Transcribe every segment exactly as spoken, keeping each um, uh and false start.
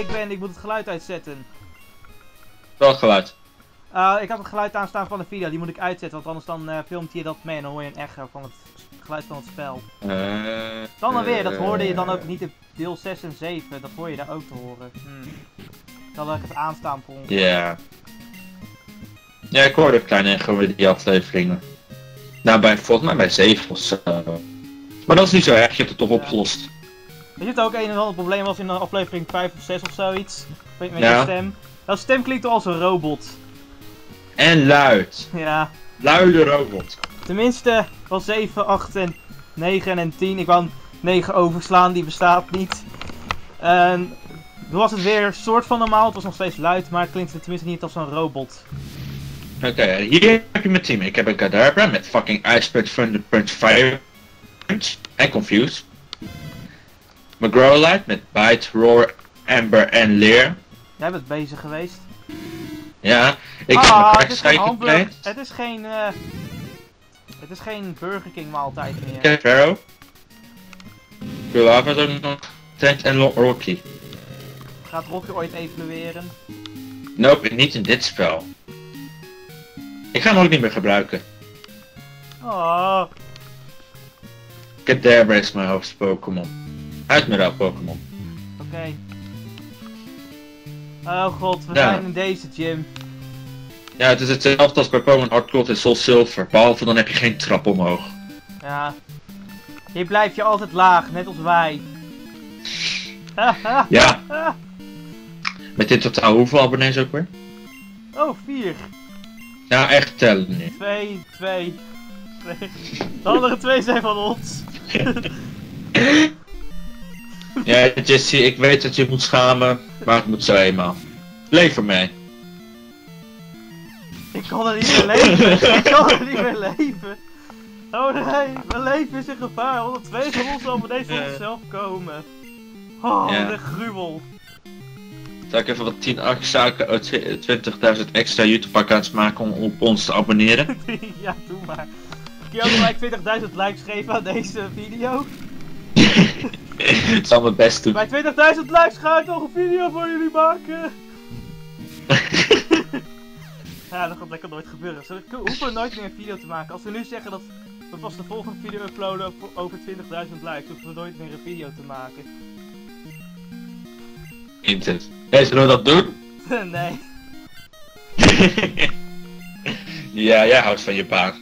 ik ben, ik moet het geluid uitzetten. Welk geluid? Uh, ik had het geluid aanstaan van de video, die moet ik uitzetten, want anders dan uh, filmt je dat mee en dan hoor je een echo van het geluid van het spel. Uh, Dan dan weer, dat hoorde je dan ook niet in deel zes en zeven, dat hoor je daar ook te horen. Hmm. Dan wil ik het aanstaan voor Ja. Yeah. Ja, ik hoorde een kleine echo in die afleveringen. Nou, bij, volgens mij bij zeven of zo. Maar dat is niet zo erg, je hebt het toch ja. opgelost. Weet je het ook een en ander probleem was in de aflevering vijf of zes of zoiets? Met ja. je stem. Dat stem klinkt als een robot. En luid. Ja. Luide robot. Tenminste, van zeven, acht en negen en tien. Ik wou negen overslaan, die bestaat niet. En toen was het weer soort van normaal, het was nog steeds luid, maar het klinkt tenminste niet als een robot. Oké, okay, hier heb je mijn team. Ik heb een Kadabra met fucking Ice Punch, Thunder Punch, Fire Punch en Confuse. Mijn Growlite met Bite, Roar, Amber en Leer. Jij bent bezig geweest. Ja, ik ah, heb een Psychic Blade. Het is geen, uh, het is geen Burger King maaltijd meer. Oké, Pharaoh. Lava is ook nog Trent en Rocky. Gaat Rocky ooit evolueren? Nope, niet in dit spel. Ik ga hem ook niet meer gebruiken. Oh. Kadabra is mijn hoogste Pokémon. Uitmiddel Pokémon. Oké. Okay. Oh god, we ja. zijn in deze gym. Ja, het is hetzelfde als bij Pokémon Hard Gold en Soul Silver. Behalve dan heb je geen trap omhoog. Ja. Hier blijf je altijd laag, net als wij. Ja. Met dit totaal hoeveel abonnees ook weer? Oh, vier. Ja, echt tellen nu. Twee, twee, twee. De andere twee zijn van ons. Ja, Jesse, ik weet dat je moet schamen, maar het moet zo eenmaal. Leef ermee. Ik kan er niet meer leven. Ik kan er niet meer leven. Oh nee, mijn leven is in gevaar, want twee van ons abonnees van onszelf komen. Oh, ja. wat een gruwel. Zal ik even wat tien zaken, twintigduizend extra YouTube-accounts maken om op ons te abonneren? Ja, doe maar. Kun je ook gelijk twintigduizend likes geven aan deze video? Ik zal mijn best doen. Bij twintigduizend likes ga ik nog een video voor jullie maken. Ja, dat gaat lekker nooit gebeuren. We hoeven nooit meer een video te maken. Als we nu zeggen dat we pas de volgende video uploaden over twintigduizend likes, hoeven we nooit meer een video te maken. Intens. Hey, zullen we dat doen? Nee. Ja, jij houdt van je baan.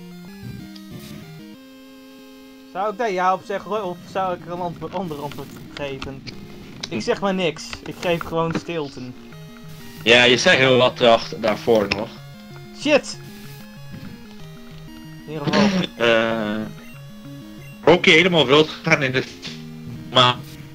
Zou ik daar ja op zeggen of zou ik er een antwoord, ander antwoord geven? Ik zeg maar niks. Ik geef gewoon stilte. Ja, je zei heel wat erachter, daarvoor nog. Shit! In ieder geval. Uh, Rocky helemaal wild gaan in de... Maar...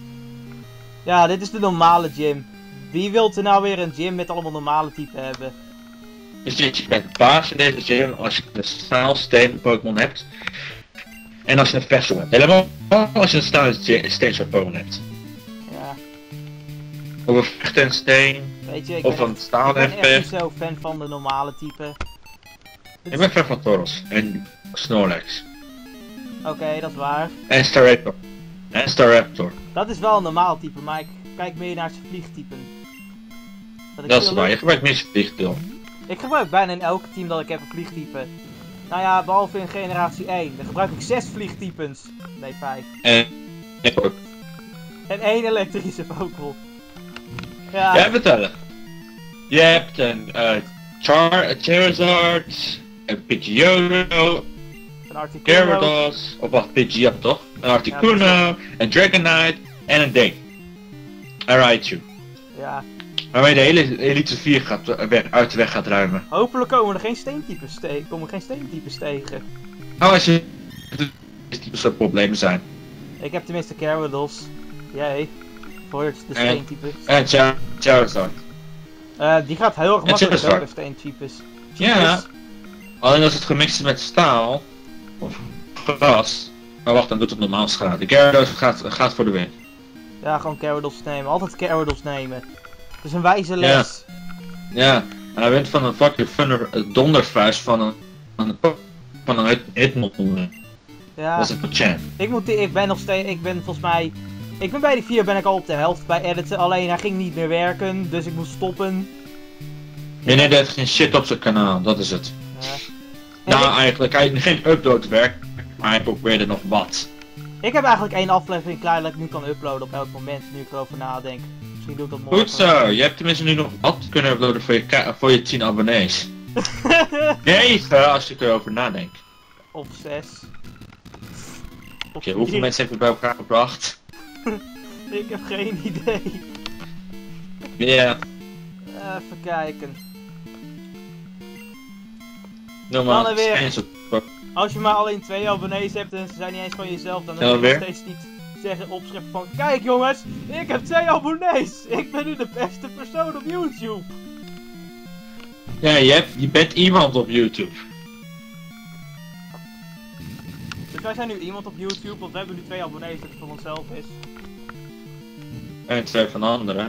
Ja, dit is de normale gym. Wie wilt er nou weer een gym met allemaal normale typen hebben? Dus je bent baas in deze gym als je een staalsteen Pokémon hebt. En als je een versel hebt. Helemaal als je een staalsteen Pokémon hebt. Ja. Of een vecht en steen. Weet je, ik of ben, een staal ik ben en echt niet zo fan van de normale typen. Ik ben fan van Tauros en Snorlax. Oké, okay, dat is waar. En Staraptor. En Staraptor. Dat is wel een normaal type, maar ik kijk meer naar zijn vliegtypen. Dat, dat is waar, je gebruikt meer zijn vliegtype. Ik gebruik bijna in elke team dat ik heb een vliegtype. Nou ja, behalve in generatie één. Dan gebruik ik zes vliegtypens. Nee, vijf. En... En één elektrische Pokémon. Ja. Jij vertellen. Je hebt een uh, Char, een Charizard, een Pidgeotto, een Articuno, Gyarados, of wat, Pidgeotto toch? Een Articuno, ja, een Dragonite en een Ding. I Raichu. Ja. Waarmee de hele Elite vier gaat, uh, uit de weg gaat ruimen. Hopelijk komen er geen steentypes tegen. Komen er geen steentypes tegen. Nou, als je... types er problemen zijn. Ik heb tenminste Gyarados. Jij. Voor de steentypes. En Char Charizard. Uh, die gaat heel erg makkelijk door de steentypes. Ja. Alleen als het gemixt is met staal. Of gras. Maar wacht, dan doet het normaal schade. Gyarados gaat, gaat voor de win. Ja, gewoon Gyarados nemen. Altijd Gyarados nemen. Dat is een wijze les. Ja. Ja. En hij wint van een fucking thunder, dondervuist van een... Van een, van een Hitmonchan. Ja. Dat is een champ. Ik moet... Ik ben nog steeds... Ik ben volgens mij... Ik ben bij die vier ben ik al op de helft bij editen, alleen hij ging niet meer werken, dus ik moest stoppen. Nee, nee, heeft geen shit op zijn kanaal, dat is het. Uh, Nou, ik, eigenlijk, hij heeft geen uploadwerk, maar hij probeerde nog wat. ik heb eigenlijk één aflevering klaar dat ik nu kan uploaden op elk moment, nu ik erover nadenk. Misschien doe ik dat morgen. Goed zo, je hebt tenminste nu nog wat kunnen uploaden voor je, ka- voor je tien abonnees. negen, als je erover nadenkt. Of zes. Oké, okay, hoeveel mensen heb je bij elkaar gebracht? Ik heb geen idee. Ja. Yeah. Even kijken. Normaal. Dan weer. Als je maar alleen twee abonnees hebt en ze zijn niet eens van jezelf, dan moet je nog steeds niet zeggen opschrijven van kijk jongens, ik heb twee abonnees. Ik ben nu de beste persoon op YouTube. Ja, je, hebt, je bent iemand op YouTube. Dus wij zijn nu iemand op YouTube, want we hebben nu twee abonnees dat het voor onszelf is. En twee van anderen.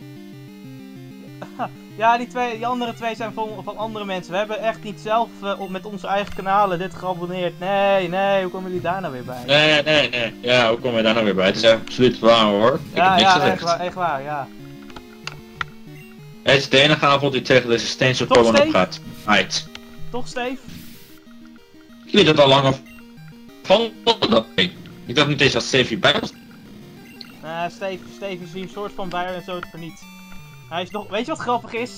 Ja, die, twee, die andere twee zijn van, van andere mensen. We hebben echt niet zelf uh, met onze eigen kanalen dit geabonneerd. Nee, nee, hoe komen jullie daar nou weer bij? Nee, nee, nee. Ja, hoe komen we daar nou weer bij? Het is absoluut waar hoor. Ik ja, heb niks ja, gezegd. echt waar, echt waar, ja. Het is de enige avond die tegen deze steen zo komen op gaat. Uit. Toch, Steve? Ik weet het al lang of van dat ding. Ik dacht niet eens dat Steve hierbij was. Uh, Steve, Steve is hier een soort van bij en zo het niet. Hij is nog. Weet je wat grappig is?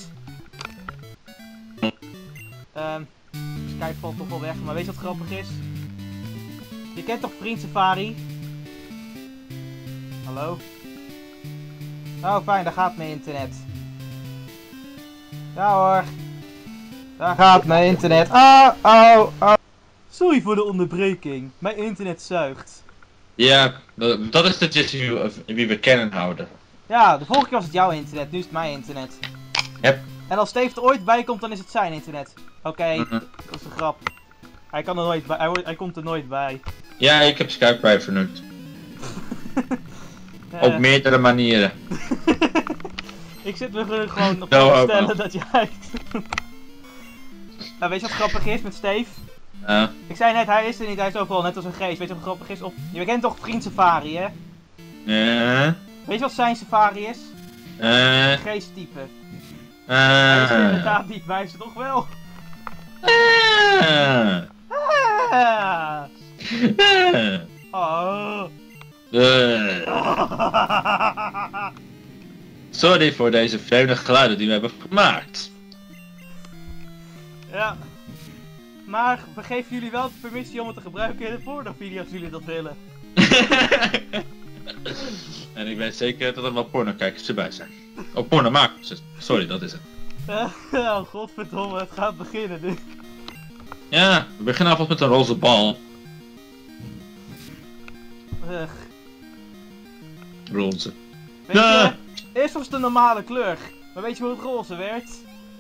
Ehm. Skype valt toch wel weg, maar weet je wat grappig is? Je kent toch Vriend Safari? Hallo? Oh fijn, daar gaat mijn internet. Ja hoor. Daar gaat mijn internet. Oh, oh, oh. Sorry voor de onderbreking. Mijn internet zuigt. Ja, dat is de gist wie we kennen houden. Ja, de vorige keer was het jouw internet, nu is het mijn internet. Yep. En als Steve er ooit bij komt, dan is het zijn internet. Oké, okay, mm -hmm. Dat is een grap. Hij kan er nooit bij, hij, hij komt er nooit bij. Ja, ik heb Skype bij vernukt. uh. Op meerdere manieren. Ik zit me gewoon op te stellen dat jij... Nou, weet je wat grappig is met Steve? Uh. Ik zei net, hij is er niet, hij is overal net als een geest. Weet je wat grappig is? Op... Je kent toch Vriend Safari, hè? Ja. Uh. Weet je wat zijn Safari is? Uh. Geesttype. Uh. Hij is er inderdaad niet bij, ze toch wel? Uh. Ah. Uh. Oh. Uh. Sorry voor deze vreemde geluiden die we hebben gemaakt. Ja. Maar we geven jullie wel de permissie om het te gebruiken in de porno-video's als jullie dat willen. En ik weet zeker dat er wel pornokijkers erbij zijn. Oh, pornomakers. Sorry, dat is het. Oh, godverdomme, het gaat beginnen nu. Ja, we beginnen alvast met een roze bal. Ugh. Roze. Weet je, eerst was het een normale kleur. Maar weet je hoe het roze werd?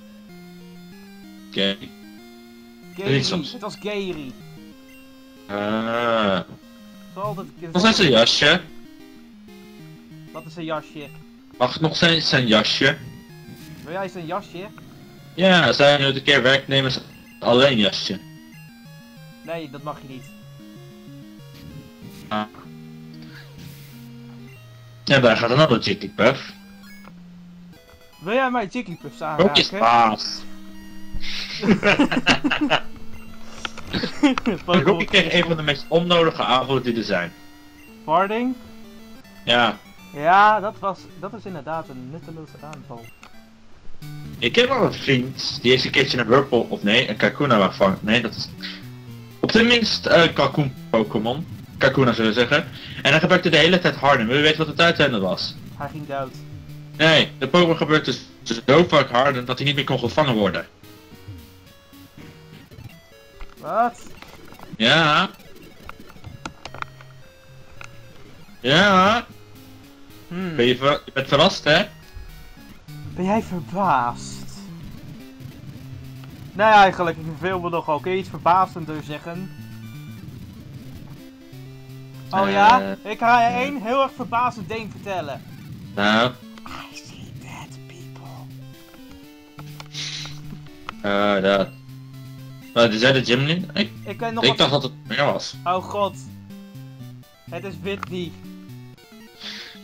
Gay. Gary. Het was Gary. Ah. Altijd... Wat is zijn jasje? Wat is zijn jasje? Mag het nog zijn, zijn jasje? Wil jij zijn jasje? Ja, zijn nu een keer werknemers alleen jasje. Nee, dat mag je niet. Ah. Ja, daar gaat een andere Jigglypuff. Wil jij mijn Jigglypuffs aanraken? Ook is paas. Ik hoop ik kreeg een van de meest onnodige aanvallen die er zijn. Farding? Ja. Ja, dat was, dat is inderdaad een nutteloze aanval. Ik heb wel een vriend, die heeft een keertje een Wurple, of nee, een Kakuna waarvan, nee dat is... Op zijn minst uh, Kakun Pokémon, Kakuna zullen we zeggen. En hij gebruikte de hele tijd Harden. Wil je weten wat het uiteinde was? Hij ging dood. Nee, de Pokémon gebruikte zo vaak Harden dat hij niet meer kon gevangen worden. Wat? Ja. Ja. Hmm. Ben je, ver je bent verrast, hè? Ben jij verbaasd? Nee, eigenlijk, ik verveel me nogal. Kun je iets verbazender zeggen? Oh uh, ja? Ik ga je één heel erg verbazend ding vertellen. Nou? I see dead people. Ah, uh, dat. Uh, die zei de gym niet? Ik, ik, nog ik dacht dat het meer was. Oh god. Het is Whitney.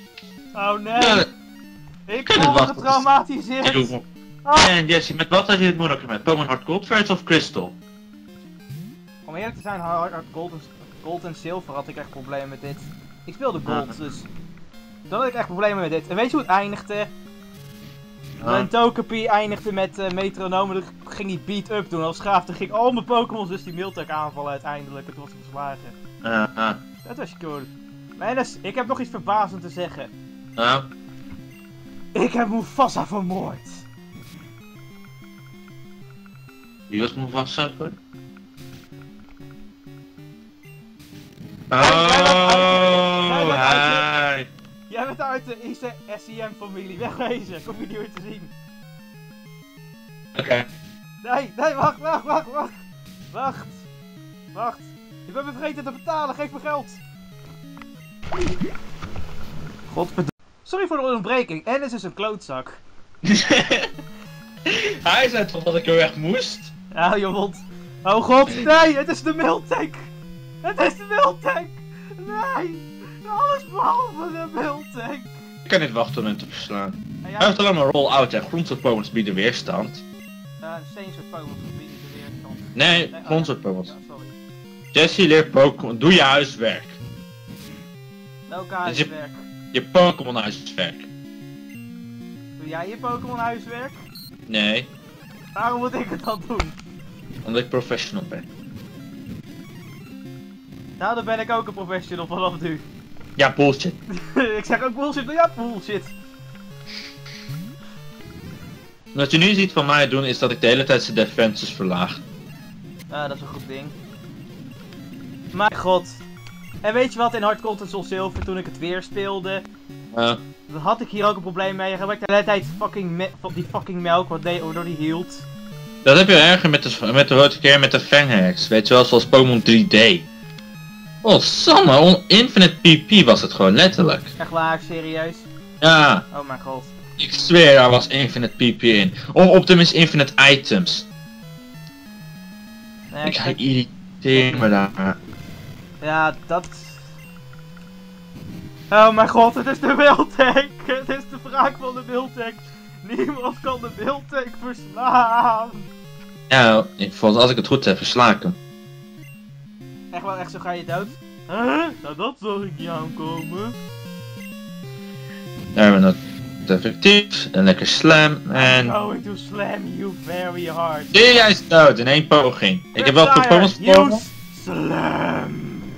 Oh nee. Ja, Ik kan ben het wachten. getraumatiseerd. Ah. En Jesse, met wat had je het moeilijker met? Pokémon Hard Gold versus of Crystal? Om eerlijk te zijn, hard, hard gold, en, gold en zilver had ik echt problemen met dit. Ik speelde gold, Ah. dus... Dan had ik echt problemen met dit. En weet je hoe het eindigde? Ah. Mijn Togepi eindigde met uh, metronomen, dan ging die beat-up doen als schaaf. Toen ging al mijn Pokémon dus die Miltank aanvallen uiteindelijk. Het was verslagen. Uh, uh, Dat was cool. Maar dus, ik heb nog iets verbazend te zeggen. uh. Ik heb Mufasa vermoord. Wie was Mufasa? jij bent Oh, uit- hi. Jij bent uit de S I M-familie, wegwezen. Kom je niet meer te zien. Oké. Nee, nee, wacht, wacht, wacht, wacht. Wacht. Wacht. Je bent me vergeten te betalen, geef me geld. Godverdomme. Sorry voor de onderbreking. Ennis is een klootzak. Hij zei toch dat ik er weg moest? Ja, je mond. Oh god, nee, het is de Miltank. Het is de Miltank. Nee. Alles behalve de Miltank. Ik kan niet wachten om hem te verslaan. En Hij jij... heeft alleen maar roll-out en grondsoortpomens bieden weerstand. Uh, Steensoort Pokémon verbieden de weerstand. Nee, Nee, oh, grondsoortpomens. ja, sorry. Jesse leert Pokémon, doe je huiswerk. Welke huiswerk? Je Pokémon huiswerk. Doe jij je Pokémon huiswerk? Nee, Waarom moet ik het dan doen? omdat ik professional ben. Nou, dan ben ik ook een professional vanaf nu. Ja, bullshit. Ik zeg ook bullshit, maar ja, bullshit. Wat je nu ziet van mij doen is dat ik de hele tijd zijn defenses verlaag. Ja, dat is een goed ding. Mijn god. En weet je wat, in Hard Gold en Soul Silver, toen ik het weer speelde, Uh, dan had ik hier ook een probleem mee. Je gebruikte de hele tijd fucking me die fucking melk, wat deed, waardoor die hield. dat heb je erger met de, met de vorige keer met de Fanghex. Weet je wel, zoals Pokémon drie D. Oh, samme, on Infinite P P was het gewoon, letterlijk. Echt waar, serieus? Ja, Oh mijn god. ik zweer, er was Infinite P P in. Of op tenminste Infinite Items. Nee, Ik ga ik- irriteren me daar. Ja, dat... Oh mijn god, het is de Miltank! Het is de wraak van de Miltank! Niemand kan de Miltank verslaan! Ja, ik vond als ik het goed heb, versla ik hem. Echt wel, echt zo ga je dood? Huh? Nou, dat zag ik niet aankomen. Daar hebben we het effectief, een lekker slam I'm en... going to slam you very hard. Zie, jij is dood in één poging. Ik heb wel veel Riptire, Pokémon gekomen. use slam!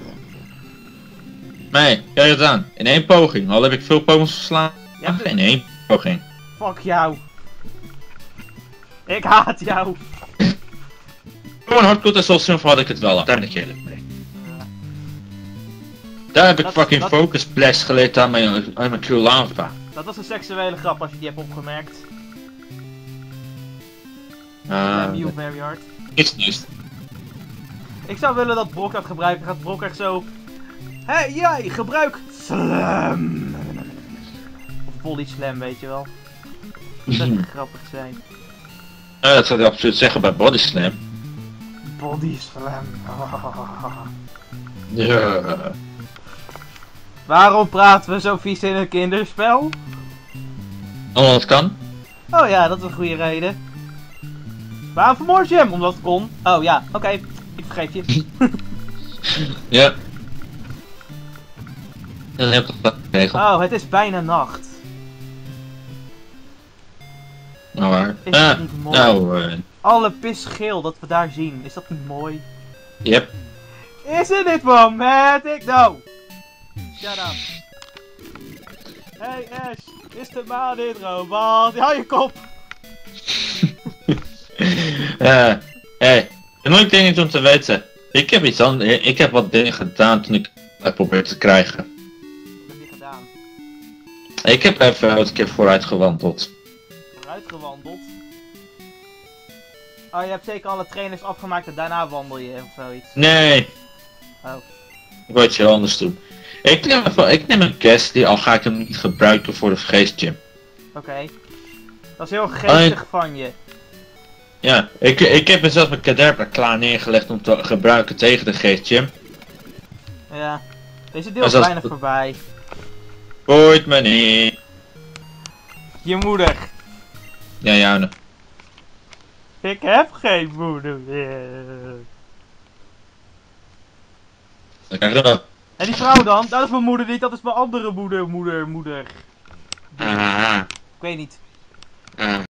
Nee, kijk het aan. In één poging. Al heb ik veel Pokémon verslaan. Je hebt In één poging. Fuck jou. Ik haat jou. Pokémon Hardcore en Soul Silver had ik het wel. Daar ben ik eerlijk mee. Daar heb ik Dat- fucking dat- Focus Blast geleerd aan mijn, aan mijn Crulanva. Dat was een seksuele grap als je die hebt opgemerkt. Ah, Slam you very hard. is nieuws. Ik zou willen dat Brok dat gebruikt. Gaat Brok echt zo... Hé, hey, jij, gebruik slam! Of body slam, weet je wel. Dat zou grappig zijn. Ja, dat zou ik absoluut zeggen bij Body Slam. Body slam. Ja. Waarom praten we zo vies in een kinderspel? Omdat het kan. Oh ja, dat is een goede reden. Waarom vermoord je hem? Omdat het kon. Oh ja, oké. Ik vergeef je. Ja. Dat heb ik dat geregeld. Oh, het is bijna nacht. Nou waar. Is dat Ah, niet mooi? nou, eh. Alle pisgeel dat we daar zien. Is dat niet mooi? Yep. Is het dit romantic? No! Shut up. Hey Ash, is de maan dit romantisch? Hou je kop! Eh, hey, een leuk ding om te weten. Ik heb iets anders, ik heb wat dingen gedaan toen ik het probeerde te krijgen. Wat heb je gedaan? Ik heb even een keer vooruit gewandeld. Vooruit gewandeld? Oh, je hebt zeker alle trainers afgemaakt en daarna wandel je of zoiets. Nee, Oh. ik wil iets heel anders doen. Ik neem, even, ik neem een guest die al ga ik hem niet gebruiken voor de geestgym. Oké. Dat is heel geestig van je. Ja, ik, ik heb mezelf mijn Kadabra klaar neergelegd om te gebruiken tegen de geestgym. Ja. Deze deel Maar is zelfs- bijna voorbij. Boeit me niet. Je moeder. Ja, jou nog. Ik heb geen moeder meer. Dan krijg je dat. En die vrouw dan? Dat is mijn moeder niet, dat is mijn andere moeder, moeder, moeder. Ah, Ik weet niet. ah.